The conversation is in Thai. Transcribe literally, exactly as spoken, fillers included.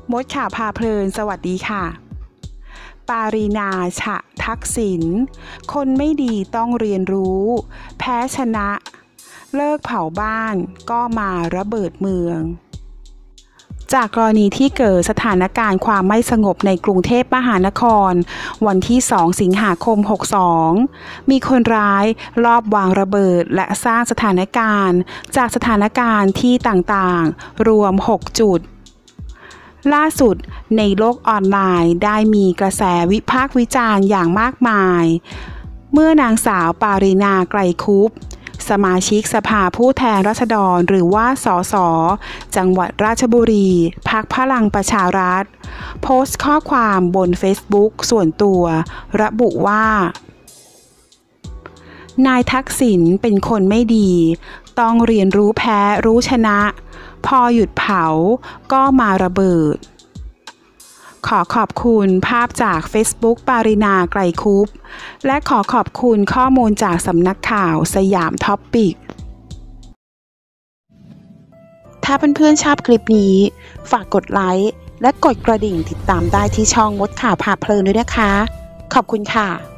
มดข่าวพาเพลินสวัสดีค่ะปารีนาฉะทักษิณคนไม่ดีต้องเรียนรู้แพ้ชนะเลิกเผาบ้านก็มาระเบิดเมืองจากกรณีที่เกิดสถานการณ์ความไม่สงบในกรุงเทพมหานครวันที่สองสิงหาคมหกสองมีคนร้ายลอบวางระเบิดและสร้างสถานการณ์จากสถานการณ์ที่ต่างๆรวมหกจุดล่าสุดในโลกออนไลน์ได้มีกระแสวิพากษ์วิจารณ์อย่างมากมายเมื่อนางสาวปารีนาไกรคุปสมาชิกสภาผู้แทนราษฎรหรือว่าสสจังหวัดราชบุรีพรรคพลังประชารัฐโพสต์ข้อความบนเฟซบุ๊กส่วนตัวระบุว่านายทักษิณเป็นคนไม่ดีต้องเรียนรู้แพ้รู้ชนะพอหยุดเผาก็มาระเบิดขอขอบคุณภาพจาก Facebook ปารีนาไกรคุปและขอขอบคุณข้อมูลจากสำนักข่าวสยามท็อปปิกถ้าเพื่อนๆชอบคลิปนี้ฝากกดไลค์และกดกระดิ่งติดตามได้ที่ช่องมดข่าวพาเพลินด้วยนะคะขอบคุณค่ะ